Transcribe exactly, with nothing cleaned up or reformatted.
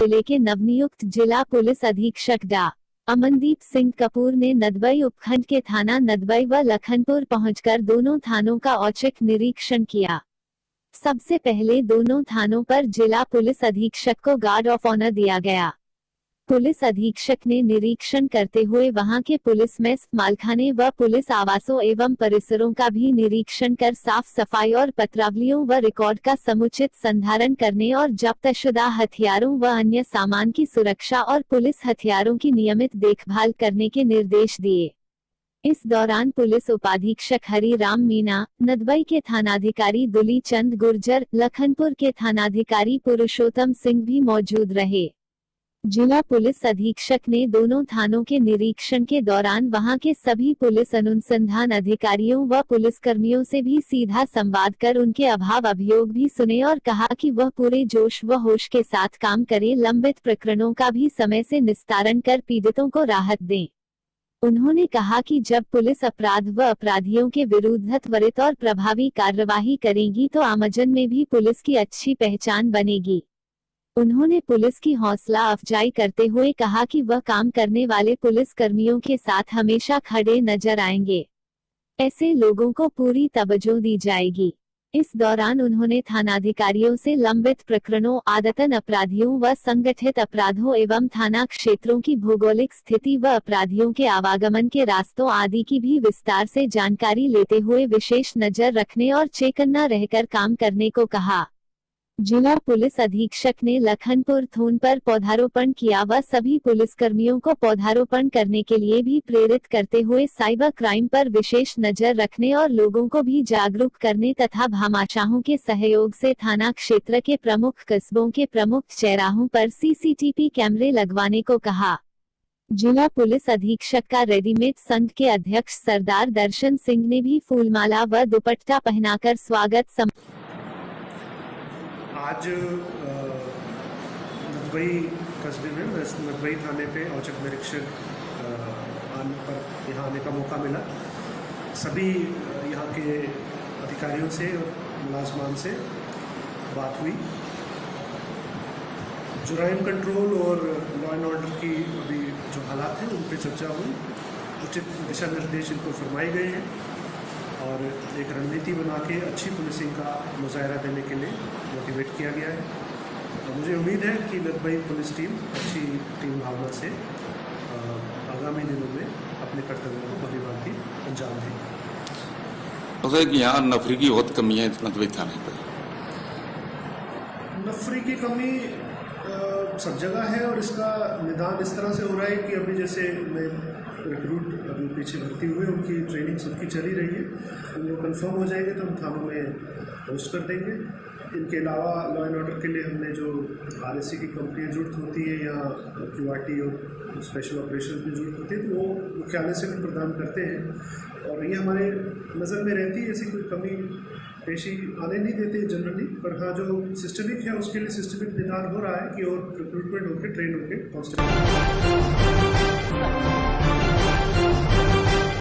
जिले के नवनियुक्त जिला पुलिस अधीक्षक डा अमनदीप सिंह कपूर ने नदबई उपखंड के थाना नदबई व लखनपुर पहुंचकर दोनों थानों का औचक निरीक्षण किया। सबसे पहले दोनों थानों पर जिला पुलिस अधीक्षक को गार्ड ऑफ ऑनर दिया गया। पुलिस अधीक्षक ने निरीक्षण करते हुए वहां के पुलिस मेस, मालखाने व पुलिस आवासों एवं परिसरों का भी निरीक्षण कर साफ सफाई और पत्रावलियों व रिकॉर्ड का समुचित संधारण करने और जब्तशुदा हथियारों व अन्य सामान की सुरक्षा और पुलिस हथियारों की नियमित देखभाल करने के निर्देश दिए। इस दौरान पुलिस उपाधीक्षक हरि राम मीना, नदबई के थानाधिकारी दुली चंद गुर्जर, लखनपुर के थानाधिकारी पुरुषोत्तम सिंह भी मौजूद रहे। जिला पुलिस अधीक्षक ने दोनों थानों के निरीक्षण के दौरान वहां के सभी पुलिस अनुसंधान अधिकारियों व पुलिसकर्मियों से भी सीधा संवाद कर उनके अभाव अभियोग भी सुने और कहा कि वह पूरे जोश व होश के साथ काम करे, लंबित प्रकरणों का भी समय से निस्तारण कर पीड़ितों को राहत दें। उन्होंने कहा कि जब पुलिस अपराध व अपराधियों के विरुद्ध त्वरित और प्रभावी कार्यवाही करेगी तो आमजन में भी पुलिस की अच्छी पहचान बनेगी। उन्होंने पुलिस की हौसला अफजाई करते हुए कहा कि वह काम करने वाले पुलिस कर्मियों के साथ हमेशा खड़े नजर आएंगे। ऐसे लोगों को पूरी तवज्जो दी जाएगी। इस दौरान उन्होंने थानाधिकारियों से लंबित प्रकरणों, आदतन अपराधियों व संगठित अपराधों एवं थाना क्षेत्रों की भौगोलिक स्थिति व अपराधियों के आवागमन के रास्तों आदि की भी विस्तार से जानकारी लेते हुए विशेष नजर रखने और चौकन्ना रहकर काम करने को कहा। जिला पुलिस अधीक्षक ने लखनपुर थोन पर पौधारोपण किया व सभी पुलिसकर्मियों को पौधारोपण करने के लिए भी प्रेरित करते हुए साइबर क्राइम पर विशेष नजर रखने और लोगों को भी जागरूक करने तथा भामाशाहों के सहयोग से थाना क्षेत्र के प्रमुख कस्बों के प्रमुख चौराहों पर सीसीटीवी कैमरे लगवाने को कहा। जिला पुलिस अधीक्षक का रेडीमेड संघ के अध्यक्ष सरदार दर्शन सिंह ने भी फूलमाला व दुपट्टा पहनाकर स्वागत सम आज नदबई कस्बे में नदबई थाने पे औचक निरीक्षण आने पर यहाँ आने का मौका मिला। सभी यहाँ के अधिकारियों से और मुलाजमान से बात हुई। जुराइम कंट्रोल और लॉ एंड ऑर्डर की अभी जो हालात हैं उन पर चर्चा हुई। उचित दिशा निर्देश इनको फरमाए गए हैं और एक रणनीति बना के अच्छी पुलिसिंग का मुजाहरा देने के लिए मोटिवेट किया गया है। और मुझे उम्मीद है कि नदबई पुलिस टीम अच्छी टीम भावना से आगामी दिनों में अपने कर्तव्यों को भलीभांति अंजाम देगी। तो कि यहाँ नफरी की बहुत कमी है नदबई थाने पर। नफरी की कमी सब जगह है और इसका निदान इस तरह से हो रहा है कि अभी जैसे मैं रिक्रूट अभी पीछे भर्ती हुए, उनकी ट्रेनिंग सबकी चली रही है। उन लोग कन्फर्म हो जाएंगे तो हम थानों में पोस्ट कर देंगे। इनके अलावा लॉ एंड ऑर्डर के लिए हमने जो आर एस सी की कंपनियाँ जुड़त होती है या क्यू आर टी और स्पेशल ऑपरेशन में जुड़त होती है तो वो मुख्यालय से भी प्रदान करते हैं और ये हमारे नज़र में रहती है। ऐसी कोई कमी पेशी आने नहीं देते जनरली, पर हाँ जो सिस्टमिक है उसके लिए सिस्टमिक निदान हो रहा है कि और रिक्रूटमेंट होकर ट्रेन होकर कांस्टेबल